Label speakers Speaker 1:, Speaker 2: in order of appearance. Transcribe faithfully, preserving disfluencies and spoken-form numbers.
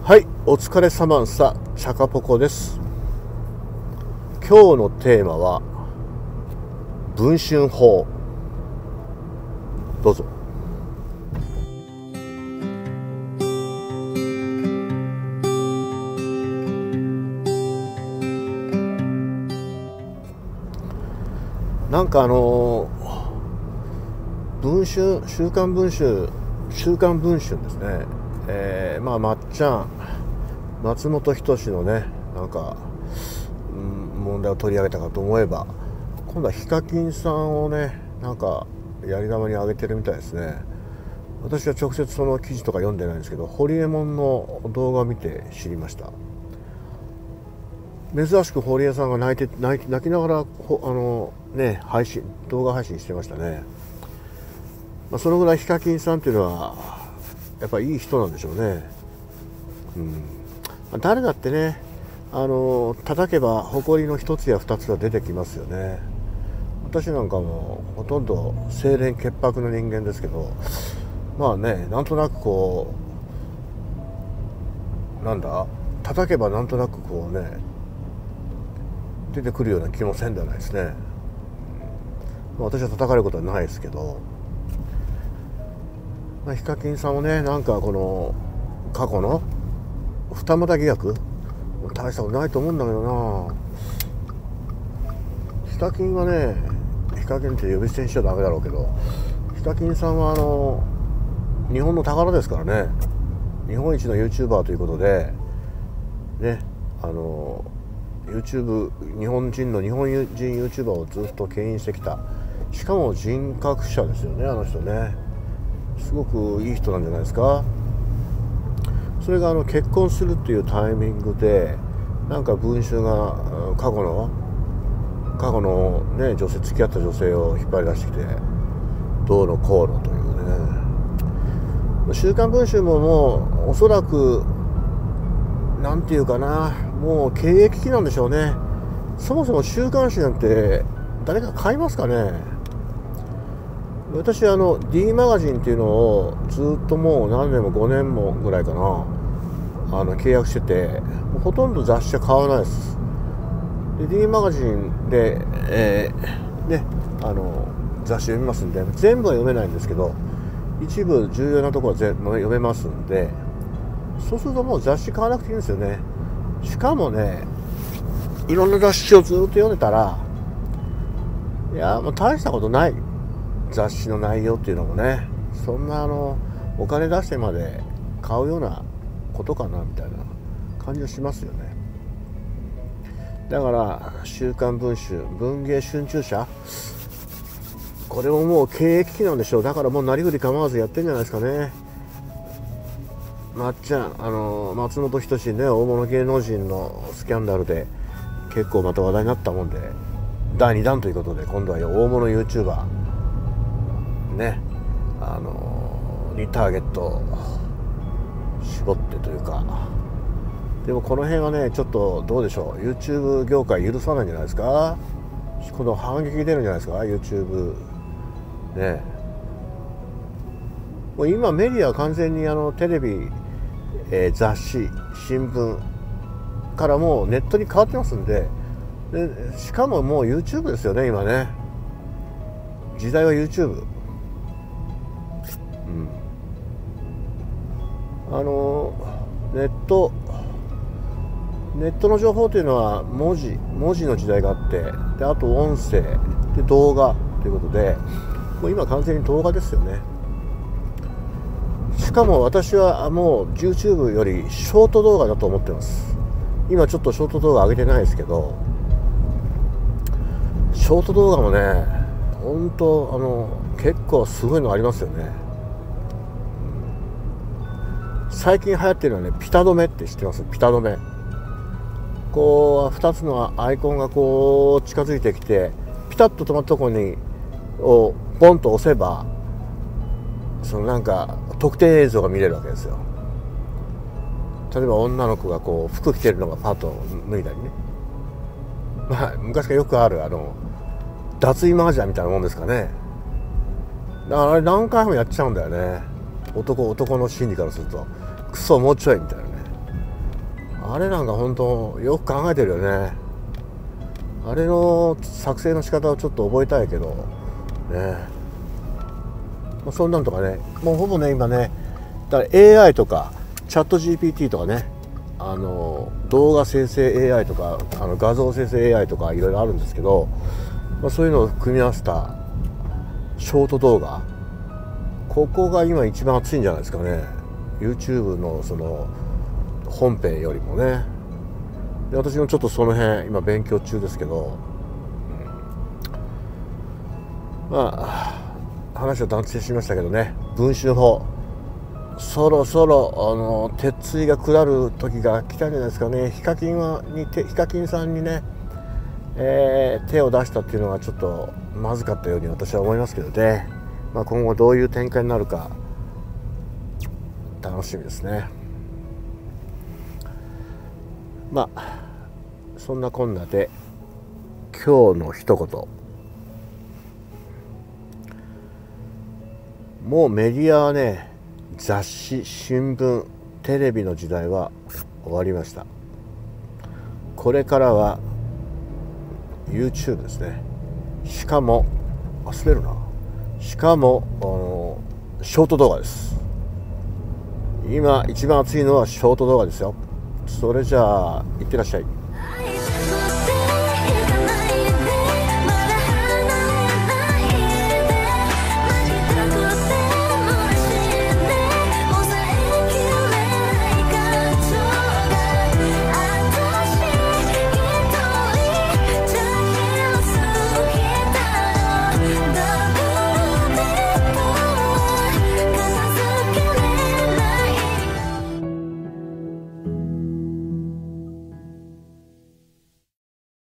Speaker 1: はい、お疲れ様んさ、チャカポコです。今日のテーマは文春法。どうぞ。なんかあのー、文春、週刊文春、週刊文春ですね。えー、まあまっちゃん、松本人志のね、なんか、うん、問題を取り上げたかと思えば、今度はヒカキンさんをね、なんかやり玉に上げてるみたいですね。私は直接その記事とか読んでないんですけど、ホリエモンの動画を見て知りました。珍しく堀江さんが泣いて泣いて泣きながらあのね配信動画配信してましたね。まあ、そのぐらいヒカキンさんっていうのはやっぱりいい人なんでしょうね。うん、まあ、誰だってね、あの叩けば埃の一つや二つが出てきますよね。私なんかもほとんど清廉潔白の人間ですけど、まあね、なんとなくこうなんだ叩けばなんとなくこうね出てくるような気もせんではないですね。まあ、私は叩かれることはないですけど、まあ、ヒカキンさんもね、なんかこの過去の二股疑惑大したことないと思うんだけどな。ヒカキンはね、ヒカキンって呼び捨てにしちゃダメだろうけど、ヒカキンさんはあの日本の宝ですからね。日本一の YouTuber ということでね、あのYouTube 日本人の日本人 YouTuber をずっと牽引してきた、しかも人格者ですよね、あの人ね。すごくいい人なんじゃないですか。それがあの結婚するっていうタイミングでなんか文春が過去の過去のね女性付き合った女性を引っ張り出してきてどうのこうのというね。週刊文春ももうおそらくなんていうかな、もう経営危機なんでしょうね。そもそも週刊誌なんて誰か買いますかね。私あの D マガジンっていうのをずっともう何年もごねんもぐらいかな、あの契約してて、もうほとんど雑誌は買わないです。で D マガジンで、えー、ねあの雑誌読みますんで、全部は読めないんですけど一部重要なところは全部読めますんで、そうするともう雑誌買わなくていいんですよね。しかもね、いろんな雑誌をずっと読んでたら、いやもう大したことない雑誌の内容っていうのもね、そんなあのお金出してまで買うようなことかなみたいな感じがしますよね。だから週刊文春、文藝春秋社、これももう経営危機なんでしょう。だからもうなりふり構わずやってんじゃないですかね。まっちゃん、あの松本人志ね、大物芸能人のスキャンダルで結構また話題になったもんで、だいにだんということで今度は大物 YouTuber ね、あのにターゲットを絞ってというか、でもこの辺はねちょっとどうでしょう、 YouTube 業界許さないんじゃないですか。この反撃出るんじゃないですか YouTube ね。もう今メディアは完全にあのテレビ、えー、雑誌、新聞からもうネットに変わってますんで、でしかももう YouTube ですよね今ね。時代は YouTube、うん、あのネットネットの情報というのは文字文字の時代があって、であと音声で動画ということで、もう今完全に動画ですよね。しかも私はもう YouTube よりショート動画だと思ってます。今ちょっとショート動画上げてないですけど、ショート動画もね本当あの結構すごいのありますよね。最近流行ってるのはね、ピタ止めって知ってます？ピタ止め、こうふたつのアイコンがこう近づいてきてピタッと止まったところにをポンと押せば、そのなんか特定映像が見れるわけですよ。例えば女の子がこう服着てるのがパッと脱いだりね、まあ昔からよくあるあの脱衣麻雀みたいなもんですかね。だからあれ何回もやっちゃうんだよね。男男の心理からするとクソもうちょいみたいなね。 あれなんか本当よく考えてるよね。あれの作成の仕方をちょっと覚えたいけどね。そんなんとかね、もうほぼね今ね、だから エーアイ とかチャット ジーピーティー とかね、あの動画生成 エーアイ とかあの画像生成 エーアイ とかいろいろあるんですけど、まあ、そういうのを組み合わせたショート動画、ここが今一番熱いんじゃないですかね。 YouTube のその本編よりもね。で私もちょっとその辺今勉強中ですけど、うん、まあ話は断定しましたけどね、文春法そろそろあの鉄槌が下る時が来たんじゃないですかね。ヒカキンはにヒカキンさんにね、えー、手を出したっていうのはちょっとまずかったように私は思いますけどね。まあ、今後どういう展開になるか楽しみですね。まあそんなこんなで今日の一言、もうメディアはね、雑誌、新聞、テレビの時代は終わりました。これからは YouTube ですね。しかも忘れるなしかもあのショート動画です。今一番熱いのはショート動画ですよ。それじゃあいってらっしゃい。